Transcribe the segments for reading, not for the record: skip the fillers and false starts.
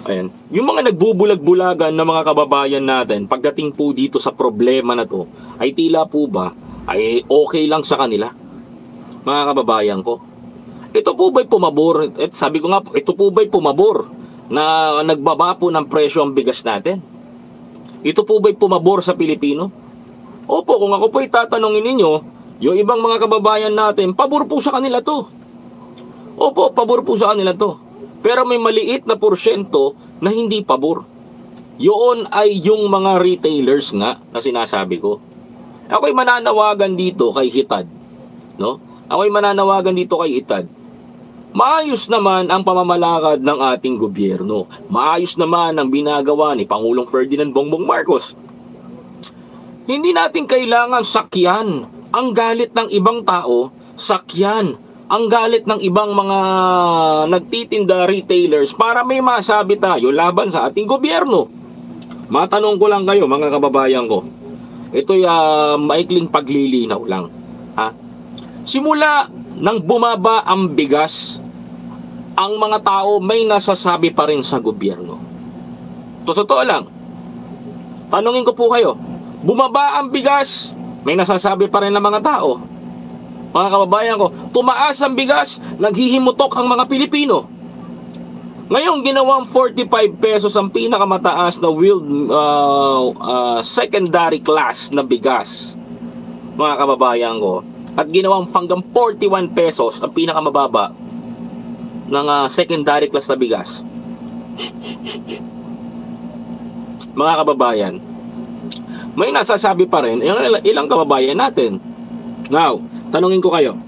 Ayan. Yung mga nagbubulag-bulagan na mga kababayan natin, pagdating po dito sa problema na to, ay tila po ba, ay okay lang sa kanila, mga kababayan ko. Ito po ba'y pumabor? At sabi ko nga po, ito po ba'y pumabor na nagbaba po ng presyo ang bigas natin? Ito po ba'y pumabor sa Pilipino? Opo, kung ako po'y tatanungin ninyo, yung ibang mga kababayan natin, pabor po sa kanila to. Opo, pabor po sa kanila to. Pero may maliit na porsyento na hindi pabor. Yun ay yung mga retailers nga na sinasabi ko. Ako'y mananawagan dito kay Hitad, no? Ako'y mananawagan dito kay Hitad. Maayos naman ang pamamalakad ng ating gobyerno. Maayos naman ang binagawa ni Pangulong Ferdinand Bongbong Marcos. Hindi natin kailangan sakyan ang galit ng ibang tao, sakyan ang galit ng ibang mga nagtitinda retailers para may masabi tayo laban sa ating gobyerno. Matanong ko lang kayo mga kababayan ko. Ito'y maikling paglilinaw lang. Ha? Simula nang bumaba ang bigas, ang mga tao may nasasabi pa rin sa gobyerno. Totoo lang. Tanungin ko po kayo, bumaba ang bigas, may nasasabi pa rin ng mga tao. Mga kababayan ko, tumaas ang bigas, naghihimutok ang mga Pilipino. Ngayon, ginawang 45 pesos ang pinakamataas na secondary class na bigas. Mga kababayan ko. At ginawang hanggang 41 pesos ang pinakamababa ng secondary class na bigas. Mga kababayan, may nasasabi pa rin ilang kababayan natin. Now, tanungin ko kayo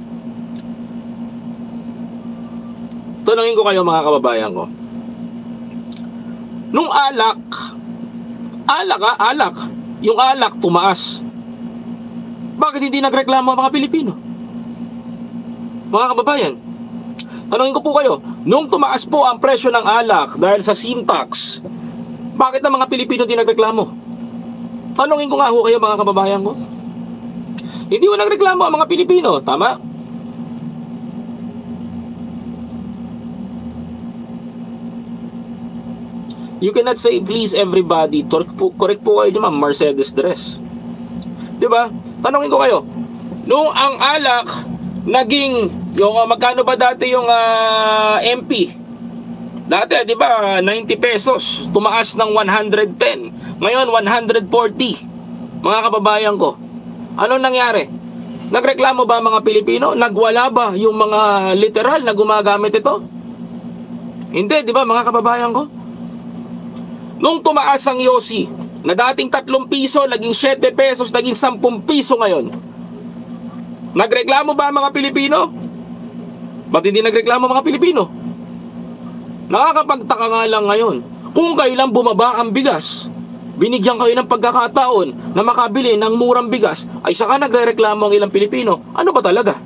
mga kababayan ko. Nung alak, yung alak tumaas. Bakit hindi nagreklamo ang mga Pilipino? Mga kababayan, tanungin ko po kayo, nung tumaas po ang presyo ng alak dahil sa sin tax, bakit ang mga Pilipino hindi nagreklamo? Tanungin ko nga ho kayo mga kababayan ko. Hindi mo nagreklamo ang mga Pilipino, tama? You cannot say please everybody. Correct po kayo ma'am, Mercedes dress. Diba? Tanungin ko kayo, nung ang alak naging yung magkano ba dati yung MP? Dati, di ba, 90 pesos, tumaas ng 110. Ngayon 140. Mga kababayan ko, anong nangyari? Nagreklamo ba mga Pilipino? Nagwala ba yung mga literal na gumagamit ito? Hindi, di ba mga kababayan ko? Nung tumaas ang yosi, na dating 3 piso, naging 7 pesos, naging 10 piso ngayon. Nagreklamo ba mga Pilipino? Ba't hindi nagreklamo mga Pilipino? Nakakapagtaka nga lang ngayon, kung kailan bumaba ang bigas, binigyan kayo ng pagkakataon na makabili ng murang bigas, ay saka nagrereklamo ang ilang Pilipino. Ano ba talaga?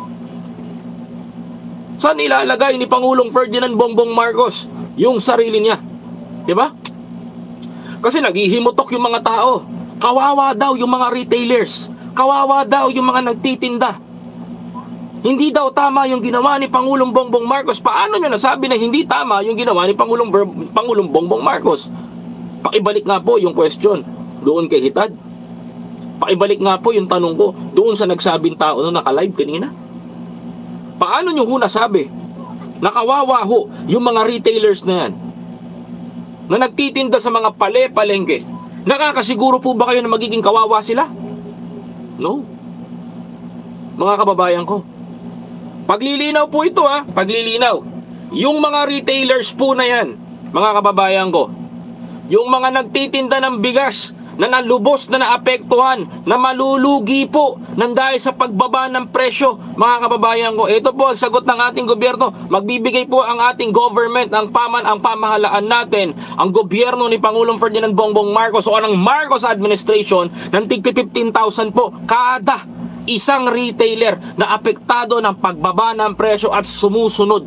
Saan ilalagay ni Pangulong Ferdinand Bongbong Marcos yung sarili niya? Diba? Kasi naghihimutok yung mga tao. Kawawa daw yung mga retailers. Kawawa daw yung mga nagtitinda. Hindi daw tama yung ginawa ni Pangulong Bongbong Marcos. Paano nyo nasabi na hindi tama yung ginawa ni Pangulong Bongbong Marcos? Pakibalik nga po yung question doon kay Hitad. Pakibalik nga po yung tanong ko doon sa nagsabing tao na naka-live kanina. Paano nyo ho nasabi na kawawa ho yung mga retailers na yan, na nagtitinda sa mga palengke? Nakakasiguro po ba kayo na magiging kawawa sila? No. Mga kababayan ko, paglilinaw po ito paglilinaw. Yung mga retailers po na yan, mga kababayan ko, yung mga nagtitinda ng bigas na nalubos, na naapektuhan, na malulugi po nang dahil sa pagbaba ng presyo, mga kababayan ko, ito po ang sagot ng ating gobyerno. Magbibigay po ang ating government, ang pamahalaan natin, ang gobyerno ni Pangulong Ferdinand Bongbong Marcos o ang Marcos administration ng tig 15,000 po kada isang retailer na apektado ng pagbaba ng presyo at sumusunod.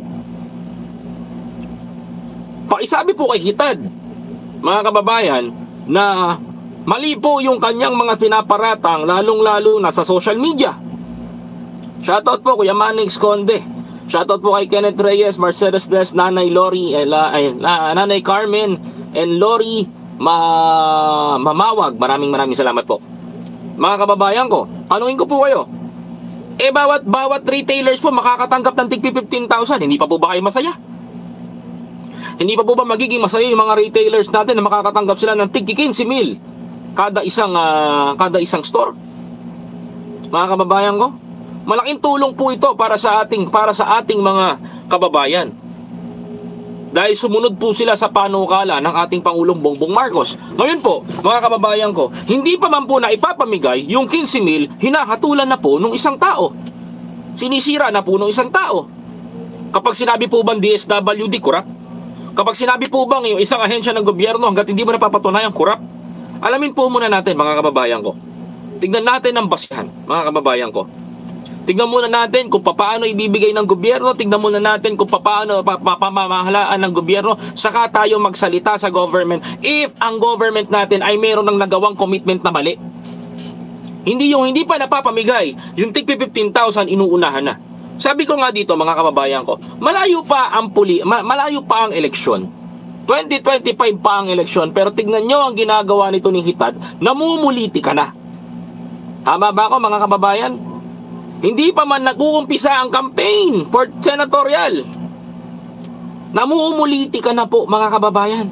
Pakisabi po kay Hitad, mga kababayan, na mali po yung kanyang mga pinaparatang, lalong-lalo na sa social media. Shoutout po Kuya Manny Esconde. Shoutout po kay Kenneth Reyes, Mercedes Des, Nanay Lori, Nanay Carmen, and Lori Mamawag. Maraming salamat po. Mga kababayan ko, tanungin ko po kayo, bawat retailers po makakatanggap ng tig 15,000. Hindi pa po ba kayo masaya? Hindi pa po ba magiging masaya yung mga retailers natin na makakatanggap sila ng tig 15,000 kada isang store? Mga kababayan ko, malaking tulong po ito para sa ating mga kababayan. Dahil sumunod po sila sa panukala ng ating Pangulong Bongbong Marcos. Ngayon po, mga kababayan ko, hindi pa man po na ipapamigay yung 15,000, hinahatulan na po ng isang tao. Sinisira na po ng isang tao. Kapag sinabi po bang DSWD, kurap? Kapag sinabi po bang yung isang ahensya ng gobyerno hanggat hindi mo napapatunayan, kurap? Alamin po muna natin, mga kababayan ko. Tignan natin ang basihan, mga kababayan ko. Tignan muna natin kung paano ibibigay ng gobyerno, tignan muna natin kung paano pamamahalaan ng gobyerno, saka tayo magsalita sa government if ang government natin ay meron ng nagawang commitment na mali. Hindi pa napapamigay, yung tig 15,000 inuunahan na. Sabi ko nga dito, mga kababayan ko, malayo pa ang eleksyon. 2025 pa ang eleksyon, pero tignan nyo ang ginagawa nito ni Hitad, namumuliti ka na. Tama ba ako, mga kababayan? Hindi pa man nag-uumpisa ang campaign for senatorial, namumuliti ka na po, mga kababayan.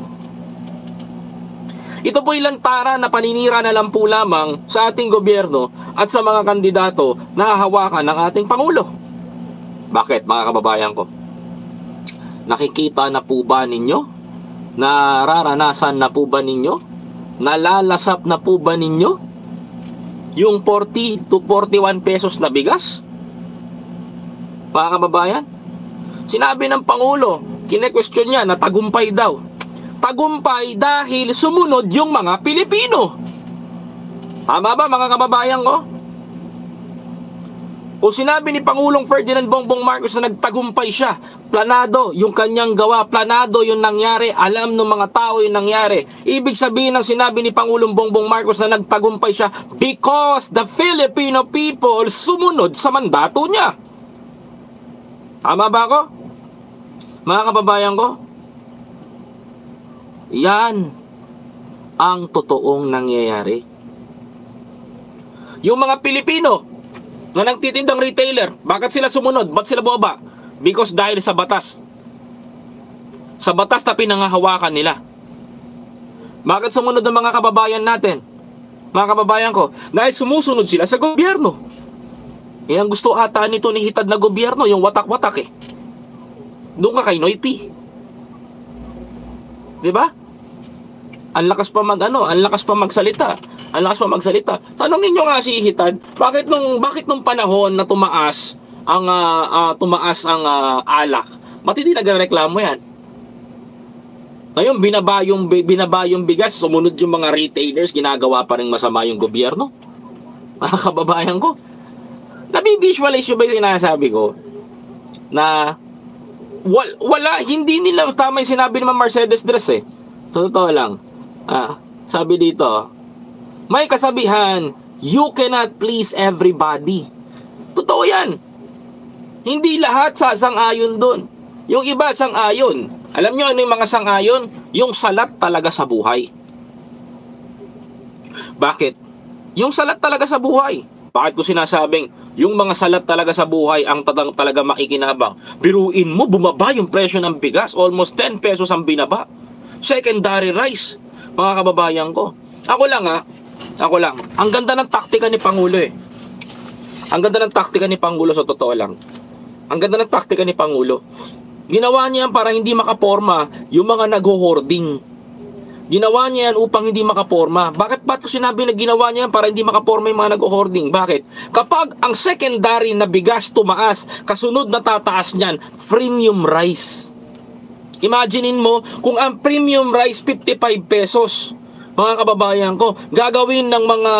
Ito po ilang tara na paninira na lang po lamang sa ating gobyerno at sa mga kandidato na hahawakan ng ating Pangulo. Bakit, mga kababayan ko? Nakikita na po ba ninyo? Nararanasan na po ba ninyo? Nalalasap na po ba ninyo yung 40 to 41 pesos na bigas? Mga kababayan, sinabi ng Pangulo, kine-question niya na tagumpay daw. Tagumpay dahil sumunod yung mga Pilipino. Tama ba, mga kababayan ko? Kung sinabi ni Pangulong Ferdinand Bongbong Marcos na nagtagumpay siya, planado yung kanyang gawa, planado yung nangyari, alam ng mga tao yung nangyari. Ibig sabihin ng sinabi ni Pangulong Bongbong Marcos na nagtagumpay siya because the Filipino people sumunod sa mandato niya. Tama ba ako? Mga kababayan ko? Yan ang totoong nangyayari. Yung mga Pilipino na nagtitindang retailer, bakit sila sumunod? Ba't sila bumaba? Because dahil sa batas. Sa batas na pinangahawakan nila. Bakit sumunod ang mga kababayan natin? Mga kababayan ko, dahil sumusunod sila sa gobyerno. Yan ang gusto ata nito ni Hitad na gobyerno, yung watak-watak eh. Doon ka kay Noypi. Diba? Ang lakas pa magsalita. Ang lakas pa magsalita. Tanongin nyo nga si Hitad, bakit nung panahon na tumaas ang alak, matindi nagreklamo yan. Ngayon binaba yung bigas, sumunod yung mga retailers, ginagawa pa rin masama yung gobyerno. Mga kababayan ko, nabivisualize yung ba yung sinasabi ko na hindi nila tama yung sinabi naman Mercedes Dress eh. Totoo lang. Sabi dito, may kasabihan, you cannot please everybody. Totoo yan. Hindi lahat sasang-ayon doon. Yung iba sang-ayon. Alam nyo ano yung mga sang-ayon? Yung salat talaga sa buhay. Bakit? Yung salat talaga sa buhay. Bakit ko sinasabing, yung mga salat talaga sa buhay ang talaga makikinabang? Biruin mo, bumaba yung presyo ng bigas. Almost 10 pesos ang binaba. Secondary rice. Mga kababayan ko. Ako lang. Ang ganda ng taktika ni Pangulo eh. Ang ganda ng taktika ni Pangulo sa totoo lang. Ang ganda ng taktika ni Pangulo. Ginawa niya yan para hindi makaporma yung mga nag-hoarding. Ginawa niya yan upang hindi makaporma. Bakit ko sinabi na ginawa niya yan para hindi makaporma yung mga nag-hoarding? Bakit? Kapag ang secondary na bigas tumaas, kasunod na tataas niyan, premium rice. Imaginein mo kung ang premium rice 55 pesos. Mga kababayan ko, gagawin ng mga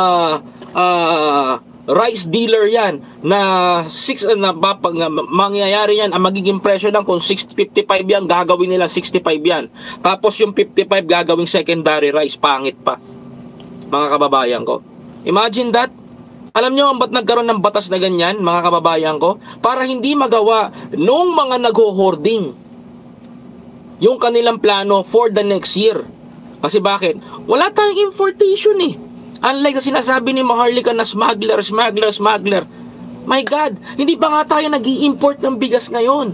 rice dealer yan na mangyayari yan, ang magiging presyo lang kung 655 yan, gagawin nila 65 yan. Tapos yung 55 gagawing secondary rice, pangit pa. Mga kababayan ko, imagine that. Alam nyo ang ba't nagkaroon ng batas na ganyan, mga kababayan ko? Para hindi magawa nung mga nag-hoarding yung kanilang plano for the next year. Kasi bakit? Wala tayong importation eh. Unlike na sinasabi ni Maharlika na smuggler. My God, hindi ba nga tayo nag-i-import ng bigas ngayon?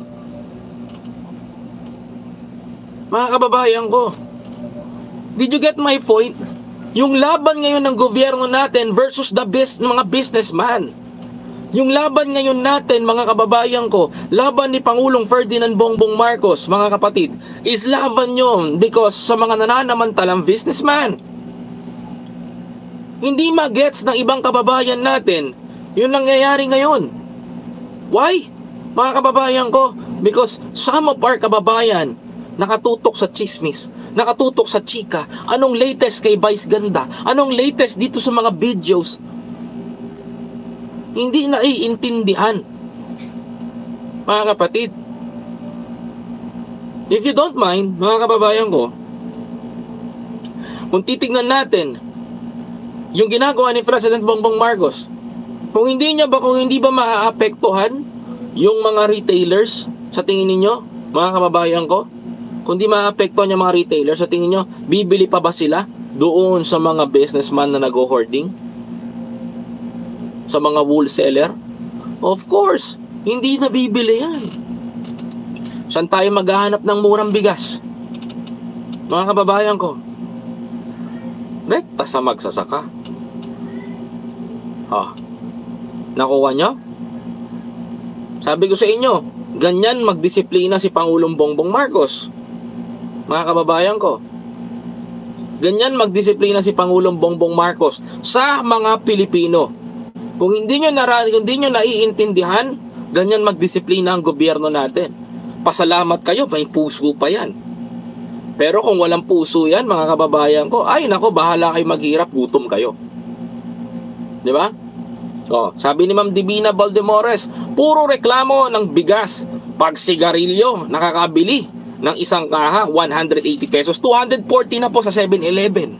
Mga kababayan ko, did you get my point? Yung laban ngayon ng gobyerno natin versus the mga businessman. Yung laban ngayon natin, mga kababayan ko, laban ni Pangulong Ferdinand Bongbong Marcos, mga kapatid, is laban yun because sa mga nananamantalang businessman. Hindi magets ng ibang kababayan natin yung nangyayari ngayon. Why? Mga kababayan ko, because some of our kababayan nakatutok sa chismis, nakatutok sa chika. Anong latest kay Vice Ganda? Anong latest dito sa mga videos? Hindi naiintindihan. Mga kapatid, if you don't mind, mga kababayan ko, kung titignan natin yung ginagawa ni President Bongbong Marcos, kung hindi ba maaapektuhan yung mga retailers sa tingin ninyo, mga kababayan ko? Kung di maaapektuhan yung mga retailers, sa tingin nyo, bibili pa ba sila doon sa mga businessman na nag-hoarding? Sa mga wholesaler? Of course, hindi na bibili yan. Saan tayo maghahanap ng murang bigas? Mga kababayan ko, rekta sa magsasaka. Nakuha nyo? Sabi ko sa inyo, ganyan magdisiplina si Pangulong Bongbong Marcos. Mga kababayan ko, ganyan magdisiplina si Pangulong Bongbong Marcos sa mga Pilipino. Kung hindi nyo naiintindihan, ganyan magdisiplina ang gobyerno natin. Pasalamat kayo, may puso pa yan. Pero kung walang puso yan, mga kababayan ko, ay nako, bahala kayo maghirap, gutom kayo. Di ba? Sabi ni Ma'am Divina Valdemores, puro reklamo ng bigas. Pag sigarilyo, nakakabili ng isang kaha, 180 pesos. 240 na po sa 7-Eleven.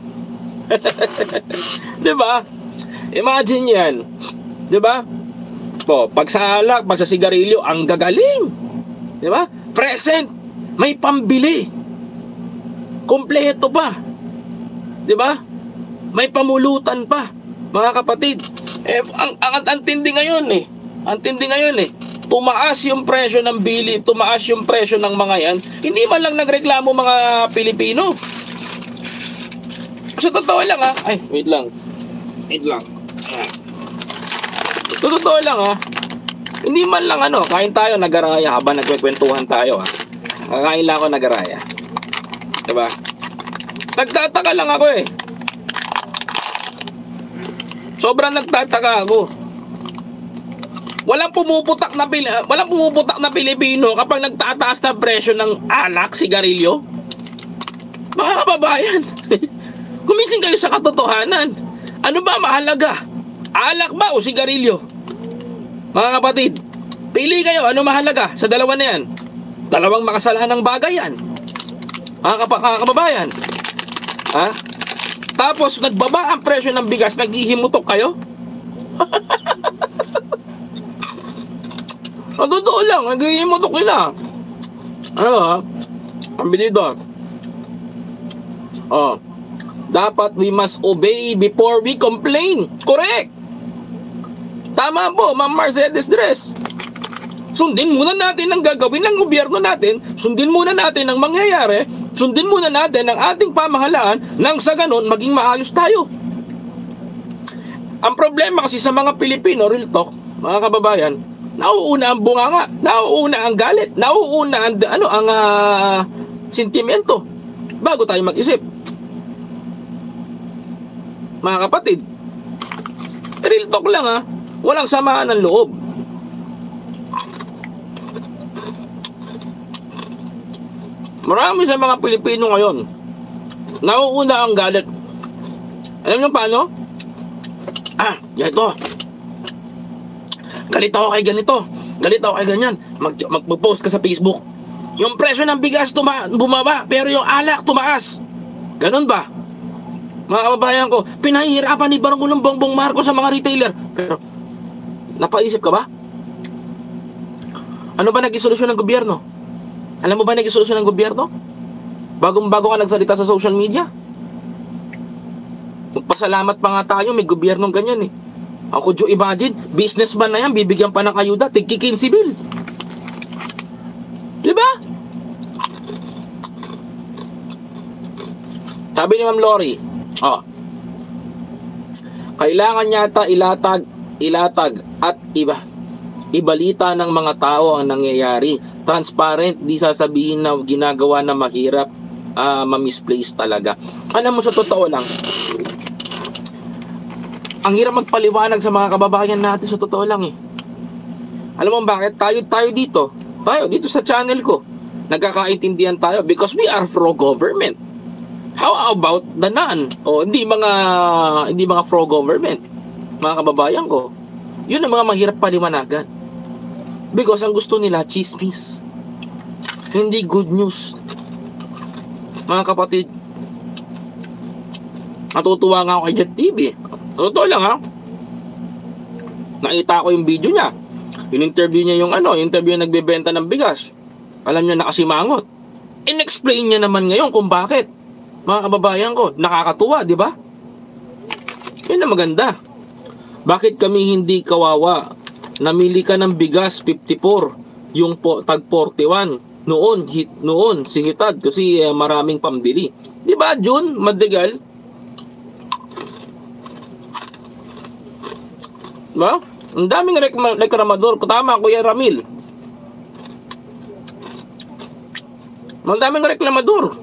Di ba? Imagine yan. Di ba? Pag sa alak, pag sa sigarilyo, ang gagaling. Di ba? Present. May pambili. Kompleto pa. Di ba? May pamulutan pa. Mga kapatid, ang tindi ngayon eh. Ang tindi ngayon eh. Tumaas yung presyo ng bili, tumaas yung presyo ng mga yan. Hindi man lang nagreklamo mga Pilipino. Sa totoo lang ha. Ay, wait lang. Totoo lang ha. Hindi man lang kain tayo nagaraya habang nagkwekwentuhan tayo ha. Kakain lang ako nagaraya. Diba? Nagtataka lang ako eh. Sobrang nagtataka ako. Walang pumuputak na Pilipino kapag nagtataas na presyo ng alak, sigarilyo. Mga kababayan, gumising kayo sa katotohanan. Ano ba mahalaga? Alak ba o sigarilyo? Mga kapatid, pili kayo. Ano mahalaga sa dalawa na yan? Dalawang makasalanang bagay yan. Mga kababayan. Ha? Tapos nagbaba ang presyo ng bigas, naghihimutok kayo? Ang totoo lang, naghihimutok nila. Ang bilito. Dapat we must obey before we complain. Correct. Tama po, Ma'am Mercedes Dress. Sundin muna natin ang gagawin ng gobyerno natin. Sundin muna natin ang mangyayari. Sundin muna natin ang ating pamahalaan nang sa ganon maging maayos tayo. Ang problema kasi sa mga Pilipino, real talk, mga kababayan, nauuna ang bunganga, nauuna ang galit, nauuna ang sentimento bago tayo mag-isip. Mga kapatid, real talk lang ha, walang samaan ng loob. Marami sa mga Pilipino ngayon, nauuna ang galit. Alam niyo paano? Ganito. Galit ako kay ganito. Galit ako kay ganyan. Mag-post ka sa Facebook. Yung presyo ng bigas bumaba, pero yung alak tumaas. Ganun ba? Mga kababayan ko, pinahihirapan ni Pangulong Bongbong Marcos sa mga retailer. Pero, napaisip ka ba? Ano ba naging solusyon ng gobyerno? Alam mo ba naging solusyon ng gobyerno? Bagong-bago ka nagsalita sa social media. Magpasalamat pa nga tayo, may gobyernong ganyan eh. Ako, could you imagine, businessman na yan, bibigyan pa ng ayuda, tigki 15 bill. Diba? Sabi ni Ma'am Lori, kailangan yata ilatag at ibalita ng mga tao ang nangyayari. Transparent, di sasabihin na ginagawa na mahirap, ma-misplace talaga. Alam mo, sa totoo lang, ang hirap magpaliwanag sa mga kababayan natin, sa totoo lang eh. Alam mo bakit? Tayo dito sa channel ko, nagkakaintindihan tayo because we are pro-government. How about the non? Hindi mga pro-government, mga kababayan ko. Yun ang mga mahirap paliwanagan. Because ang gusto nila, chismis. Hindi good news. Mga kapatid, natutuwa nga ako kay Jet TV. Totoo lang ha. Nakita ko yung video niya. In-interview niya yung interview yung nagbebenta ng bigas. Alam niya nakasimangot. In-explain niya naman ngayon kung bakit. Mga kababayan ko, nakakatuwa, di ba? Yan na maganda. Bakit kami hindi kawawa? Namili ka ng bigas 54, yung tag 41. Noon si Hitad kasi maraming pambili. Di ba, June Madrigal? Diba? Ang daming reklamador. Tama, Kuya Ramil. Ang daming reklamador.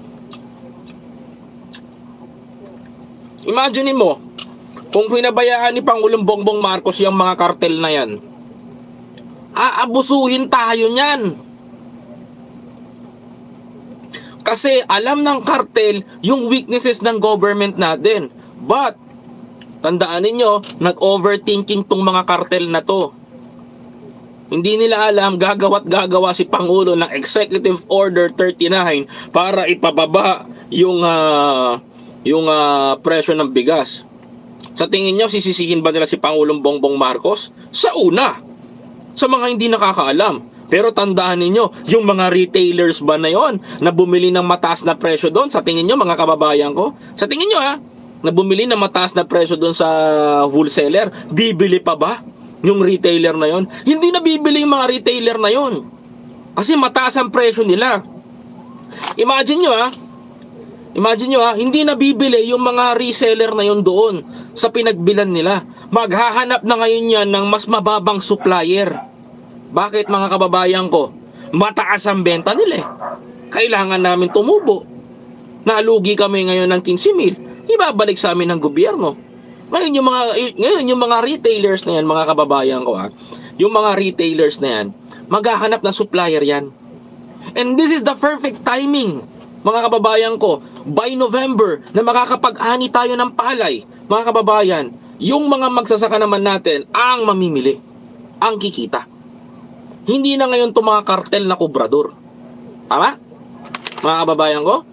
Imagine mo, kung pinabayaan ni Pangulong Bongbong Marcos yung mga kartel na yan, aabusuhin tayo niyan. Kasi alam ng kartel yung weaknesses ng government natin. But, tandaan ninyo, nag-overthinking tong mga kartel na to. Hindi nila alam, gagawa si Pangulo ng Executive Order 39 para ipababa yung presyo ng bigas. Sa tingin nyo, sisisihin ba nila si Pangulong Bongbong Marcos? Sa una, sa mga hindi nakakaalam. Pero tandaan ninyo, yung mga retailers ba na yon na bumili ng mataas na presyo doon? Sa tingin nyo, mga kababayan ko? Sa tingin nyo na bumili ng mataas na presyo doon sa wholesaler, bibili pa ba yung retailer na yon? Hindi na bibili yung mga retailer na yon. Kasi mataas ang presyo nila. Imagine nyo hindi na bibili yung mga reseller na yon doon sa pinagbilan nila. Maghahanap na ngayon yan ng mas mababang supplier. Bakit, mga kababayan ko? Mataas ang benta nila eh. Kailangan namin tumubo. Nalugi kami ngayon ng 15 mil. Ibabalik sa amin ng gobyerno. Ngayon yung mga retailers na yan, mga kababayan ko yung mga retailers na yan, maghahanap ng supplier yan. And this is the perfect timing, mga kababayan ko, by November na makakapag-ani tayo ng palay, mga kababayan, yung mga magsasaka naman natin ang mamimili, ang kikita. Hindi na ngayon itong mga kartel na kubrador. Tama? Mga kababayan ko?